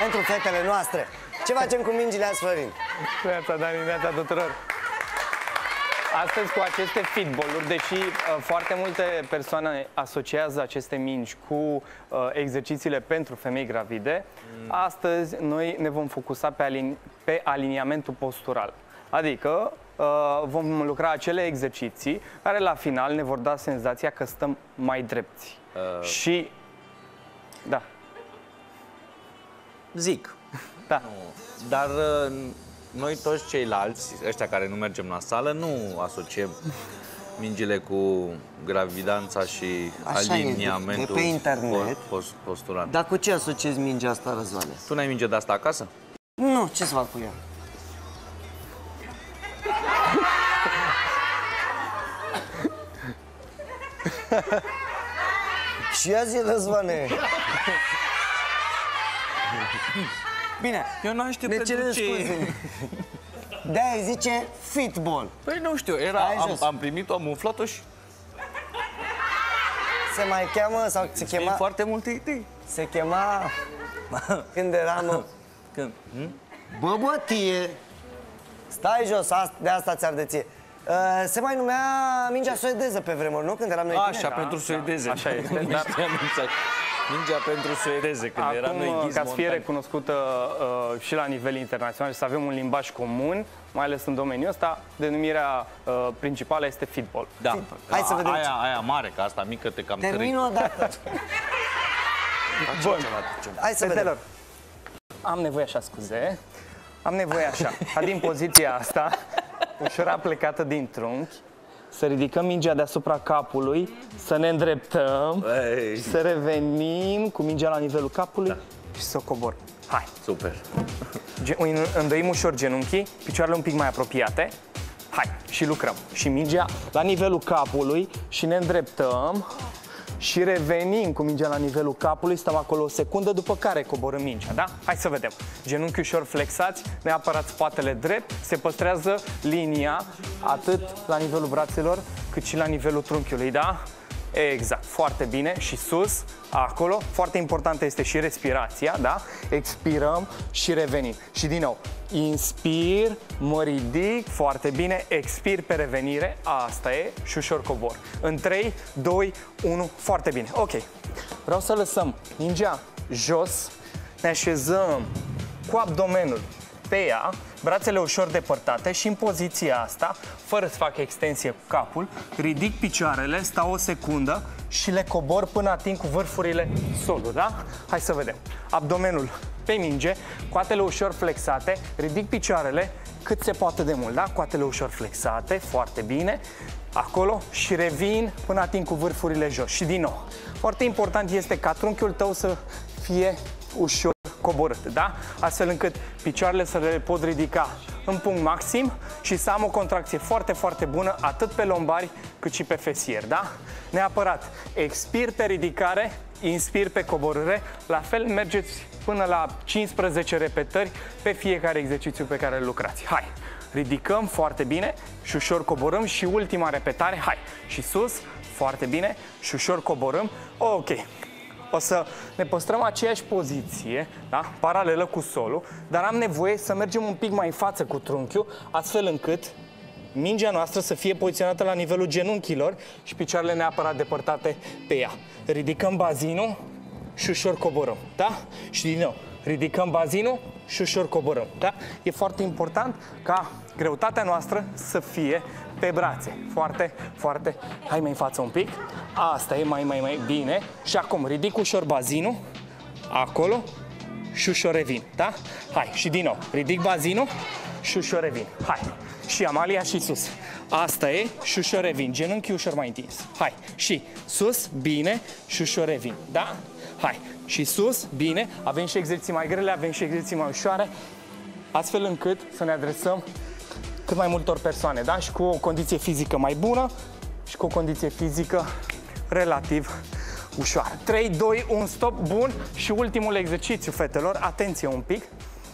pentru fetele noastre. Ce facem cu mingile azi, Florin? Neața, Dani, neața tuturor. Astăzi cu aceste fitball-uri, deși foarte multe persoane asociază aceste mingi cu exercițiile pentru femei gravide, astăzi noi ne vom focusa pe aliniamentul postural. Adică vom lucra acele exerciții care la final ne vor da senzația că stăm mai drepți. Și... da. Zic. Da. Dar noi toți ceilalți, ăștia care nu mergem la sală, nu asociem mingile cu gravidanța și Așa aliniamentul e pe internet. postural. Dar cu ce asociezi mingea asta, Răzvane? Tu n-ai minge de asta acasă? Nu, ce să fac cu ea? Și azi e, Răzvane. Bine, Eu nu știu ne pentru cerem ce. scuze. De-aia zice fitball. Păi nu știu, am primit-o, am umflat-o și Se mai cheamă, sau se chema chema... foarte multe idei. Se chema... Când eram... Când? Bă, bătie! Stai jos, de asta ți-ar de ție. Se mai numea mingea suedeză pe vremuri, nu? Când eram noi tineri. Așa, pentru suedeze. Așa este. Dar... Mingea pentru suedeze, când eram noi Acum, ghizi ca să fie montani. recunoscută și la nivel internațional și să avem un limbaj comun, mai ales în domeniul ăsta, denumirea principală este fitball. Da. Hai să vedem Aia mare, că asta mică te cam Termin o dată. Bun. Hai să vedem. Fetelor, am nevoie așa, scuze. Am nevoie așa, ca din poziția asta, ușor plecată din trunchi, să ridicăm mingea deasupra capului, să ne îndreptăm, și să revenim cu mingea la nivelul capului și să o coborăm. Hai! Super! Îndoim ușor genunchii, picioarele un pic mai apropiate. Hai! Și lucrăm. Și mingea la nivelul capului și ne îndreptăm și revenim cu mingea la nivelul capului, stăm acolo o secundă, după care coborâm mingea, da? Hai să vedem. Genunchii ușor flexați, neapărat spatele drept, se păstrează linia atât la nivelul brațelor, cât și la nivelul trunchiului, da? Exact, foarte bine. Și sus, acolo, foarte importantă este și respirația, da? Expirăm și revenim. Și din nou, inspir, mă ridic, foarte bine, expir pe revenire, asta e, și ușor cobor. În 3, 2, 1, foarte bine. Ok, vreau să lăsăm mingea jos, ne așezăm cu abdomenul pe ea, brațele ușor depărtate și în poziția asta, fără să fac extensie cu capul, ridic picioarele, stau o secundă și le cobor până ating cu vârfurile solul, da? Hai să vedem. Abdomenul pe minge, coatele ușor flexate, ridic picioarele cât se poate de mult, da? Coatele ușor flexate, foarte bine. Acolo și revin până ating cu vârfurile jos. Și din nou, foarte important este ca trunchiul tău să fie ușor coborât, da? Astfel încât picioarele să le pot ridica în punct maxim și să am o contracție foarte, foarte bună atât pe lombari cât și pe fesier, da? Neapărat expir pe ridicare, inspir pe coborâre, la fel mergeți până la 15 repetări pe fiecare exercițiu pe care îl lucrați. Hai! Ridicăm foarte bine și ușor coborâm și ultima repetare, hai! Și sus, foarte bine și ușor coborâm, ok! O să ne păstrăm aceeași poziție, da? Paralelă cu solul, dar am nevoie să mergem un pic mai în față cu trunchiul, astfel încât mingea noastră să fie poziționată la nivelul genunchilor și picioarele neapărat depărtate pe ea. Ridicăm bazinul și ușor coborăm, da? Și din nou, ridicăm bazinul și ușor coborăm, da? E foarte important ca greutatea noastră să fie pe brațe. Foarte, foarte... Hai mai în față un pic. Asta e mai bine. Și acum ridic ușor bazinul. Acolo. Și ușor revin, da? Hai, și din nou. Ridic bazinul și ușor revin. Hai. Și Amalia și sus. Asta e și ușor revin. Genunchii ușor mai întins. Hai. Și sus, bine și ușor revin, da? Hai. Și sus, bine. Avem și exerciții mai grele, avem și exerciții mai ușoare. Astfel încât să ne adresăm cât mai multor persoane, da? Și cu o condiție fizică mai bună și cu o condiție fizică relativ ușoară. 3, 2, 1, stop, bun. Și ultimul exercițiu, fetelor, atenție un pic.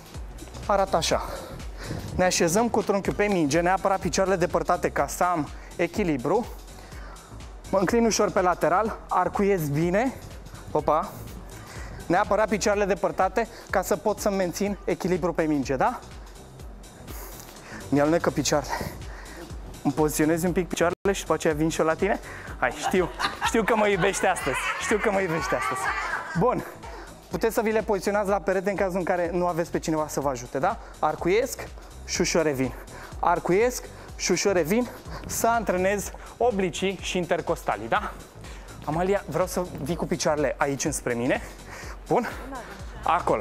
Arată așa. Ne așezăm cu trunchiul pe minge, neapărat picioarele depărtate ca să am echilibru. Mă înclin ușor pe lateral, arcuiesc bine. Opa. Neapărat picioarele depărtate ca să pot să mențin echilibru pe minge, da? Mi-alunecă picioarele. Îmi poziționezi un pic picioarele și după aceea vin și eu la tine? Hai, știu că mă iubește astăzi. Știu că mă iubește astăzi. Bun. Puteți să vi le poziționați la perete în cazul în care nu aveți pe cineva să vă ajute, da? Arcuiesc și ușor revin. Arcuiesc și ușor revin să antrenez oblicii și intercostalii, da? Amalia, vreau să vii cu picioarele aici înspre mine. Bun? Acolo.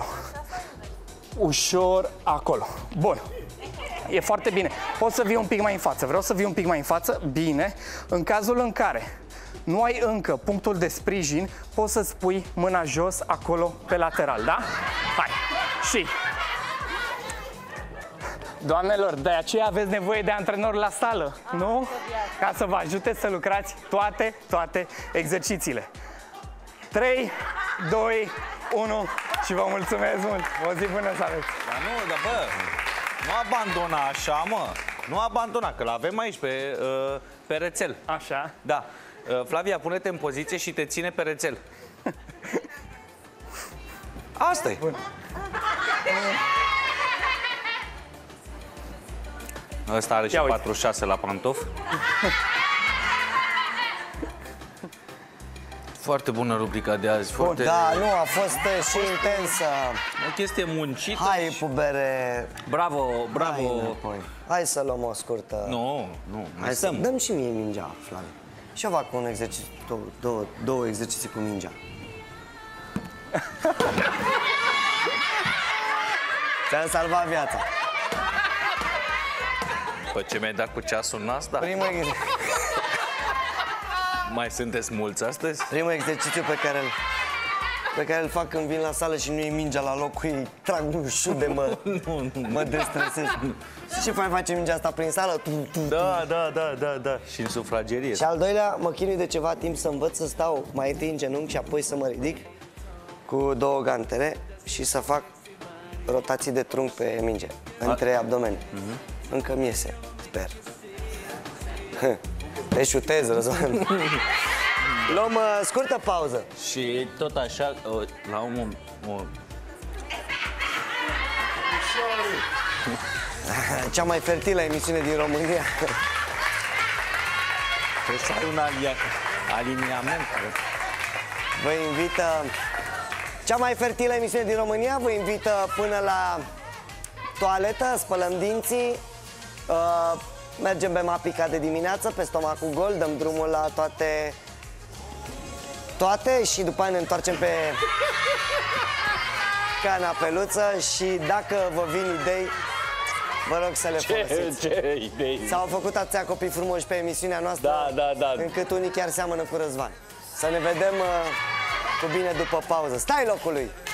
Ușor acolo. Bun. E foarte bine. Poți să vii un pic mai în față. Vreau să vii un pic mai în față. Bine. În cazul în care nu ai încă punctul de sprijin, poți să-ți pui mâna jos acolo pe lateral, da? Hai. Și... Doamnelor, de aceea aveți nevoie de antrenori la sală, nu? Ca să vă ajute să lucrați toate exercițiile. 3, 2, 1 și vă mulțumesc mult. O zi bună să aveți. Dar nu, dar bă, nu abandona așa, mă. Nu abandona, că l-avem aici pe rețel. Așa. Da. Flavia, pune-te în poziție și te ține pe rețel. Asta-i. Bun. Ăsta are și 46 la pantof. Foarte bună rubrica de azi. Foarte... Da, nu, a fost și intensă. O chestie muncită. Hai, pubere. Bravo, bravo. Hai să luăm o scurtă. Nu, Hai să dăm și mie mingea, Flavia. Și eu fac un exercițiu, două exerciții cu mingea. Ți-am salvat viața. Păi ce mi-ai dat cu ceasul în asta? Mai sunteți mulți astăzi? Primul exercițiu pe care îl fac când vin la sală și nu e mingea la loc cu ei, trag un șut de mă destresez. Și ce mai face mingea asta prin sală? Da. Și în sufragerie. Și al doilea, mă chinui de ceva timp să învăț să stau mai întâi în genunchi și apoi să mă ridic cu două gantele și să fac rotații de trunchi pe minge, între abdomene. Încă mi iese, sper. Te șutez, Răzvan. Luăm scurtă pauză. Și tot așa, la un... Cea mai fertilă emisiune din România. Trebuie să ai un aliniament. Vă invită... Cea mai fertilă emisiune din România vă invită până la toaletă, spălăm dinții, mergem pe Mapica de dimineață, pe stomacul gol, dăm drumul la toate și după aia ne întoarcem pe canapeluță și dacă vă vin idei, vă rog să le folosiți. Ce idei? S-au făcut atâția copii frumoși pe emisiunea noastră, Da. încât unii chiar seamănă cu Răzvan. Să ne vedem cu bine după pauză. Stai locul lui!